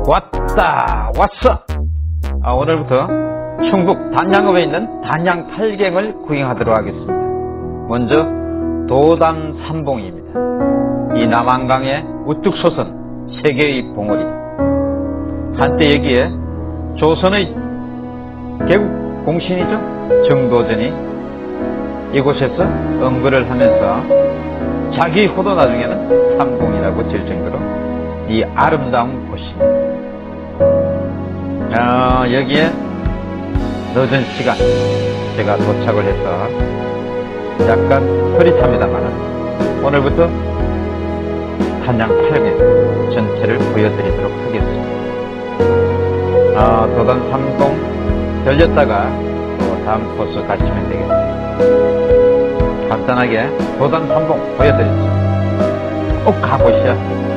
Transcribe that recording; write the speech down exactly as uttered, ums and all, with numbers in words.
왔다 왔어. 아, 오늘부터 충북 단양읍에 있는 단양 팔경을 구경하도록 하겠습니다. 먼저 도담산봉입니다. 이 남한강에 우뚝 솟은 세 개의 봉우리. 한때 여기에 조선의 개국 공신이죠, 정도전이 이곳에서 응거를 하면서 자기 후도 나중에는 삼봉이라고 지을 정도로 이 아름다운 곳입니다. 아, 여기에 늦은 시간 제가 도착을 해서 약간 흐릿합니다만 오늘부터 단양 팔경 전체를 보여드리도록 하겠습니다. 아, 도단 삼봉 들렸다가 또 다음 코스 가시면 되겠습니다. 간단하게 도단 삼봉 보여드리죠. 꼭 가보시죠.